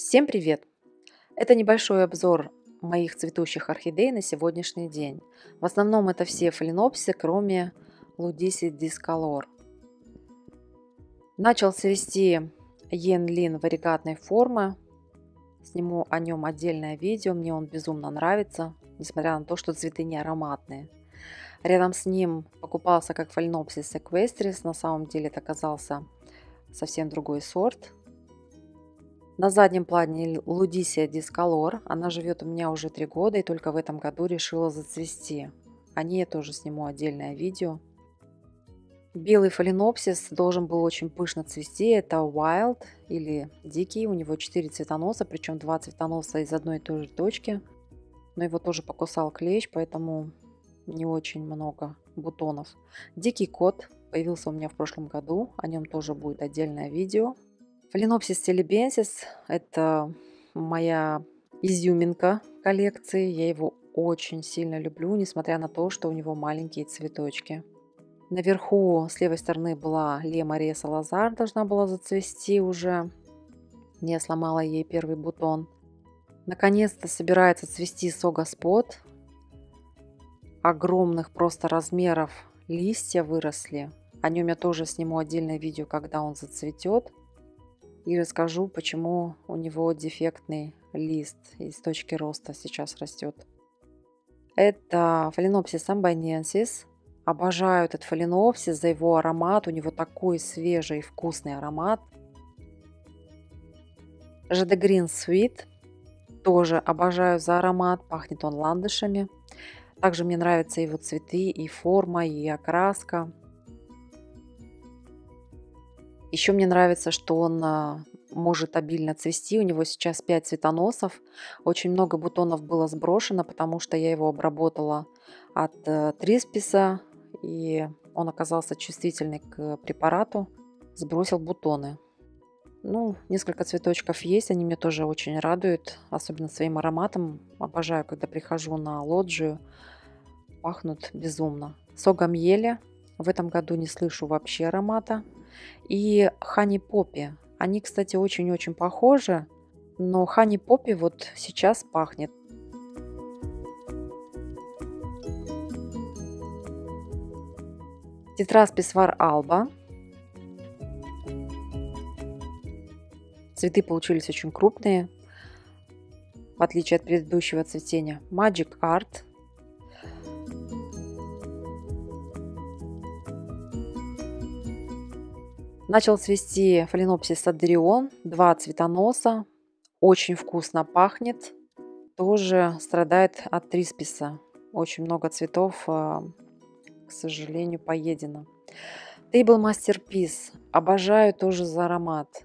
Всем привет! Это небольшой обзор моих цветущих орхидей на сегодняшний день. В основном это все фаленопсисы, кроме Ludicid Discolor. Начал цвести Йенлин варигатной формы. Сниму о нем отдельное видео. Мне он безумно нравится, несмотря на то, что цветы не ароматные. Рядом с ним покупался как фаленопсис Equestris. На самом деле это оказался совсем другой сорт. На заднем плане Ludicid Discolor. Она живет у меня уже 3 года и только в этом году решила зацвести. О ней я тоже сниму отдельное видео. Белый фаленопсис должен был очень пышно цвести. Это Wild или Дикий. У него 4 цветоноса, причем 2 цветоноса из одной и той же точки. Но его тоже покусал клещ, поэтому не очень много бутонов. Дикий кот появился у меня в прошлом году. О нем тоже будет отдельное видео. Фаленопсис Телебенсис – это моя изюминка коллекции. Я его очень сильно люблю, несмотря на то, что у него маленькие цветочки. Наверху с левой стороны была Ле Мария Салазар, должна была зацвести уже. Я сломала ей первый бутон. Наконец-то собирается цвести Согоспот. Огромных просто размеров листья выросли. О нем я тоже сниму отдельное видео, когда он зацветет. И расскажу, почему у него дефектный лист из точки роста сейчас растет. Это фаленопсис амбайненсис. Обожаю этот фаленопсис за его аромат. У него такой свежий вкусный аромат. Jade Green Sweet. Тоже обожаю за аромат. Пахнет он ландышами. Также мне нравятся его цветы, и форма, и окраска. Еще мне нравится, что он может обильно цвести. У него сейчас 5 цветоносов. Очень много бутонов было сброшено, потому что я его обработала от трисписа. И он оказался чувствительный к препарату. Сбросил бутоны. Ну, несколько цветочков есть. Они меня тоже очень радуют. Особенно своим ароматом. Обожаю, когда прихожу на лоджию. Пахнут безумно. Согамьеле. В этом году не слышу вообще аромата. И Honey Poppy. Они, кстати, очень-очень похожи, но Honey Poppy вот сейчас пахнет. Тетраспис Var Alba. Цветы получились очень крупные, в отличие от предыдущего цветения. Magic Art. Начал цвести фаленопсис Адрион, 2 цветоноса, очень вкусно пахнет, тоже страдает от трисписа. Очень много цветов, к сожалению, поедено. Table Masterpiece, обожаю тоже за аромат.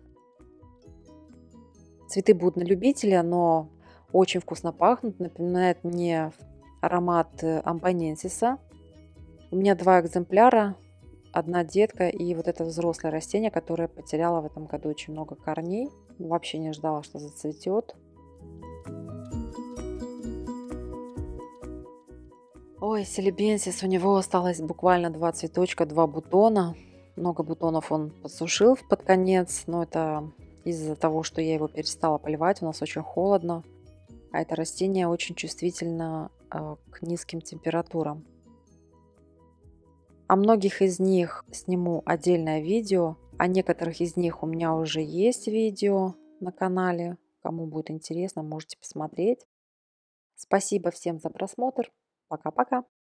Цветы будут на любителя, но очень вкусно пахнут, напоминает мне аромат амбайненсиса. У меня 2 экземпляра. Одна детка и вот это взрослое растение, которое потеряло в этом году очень много корней. Вообще не ждала, что зацветет. Ой, Селебенсис, у него осталось буквально 2 цветочка, 2 бутона. Много бутонов он подсушил под конец, но это из-за того, что я его перестала поливать. У нас очень холодно, а это растение очень чувствительно к низким температурам. О многих из них сниму отдельное видео. О некоторых из них у меня уже есть видео на канале. Кому будет интересно, можете посмотреть. Спасибо всем за просмотр. Пока-пока.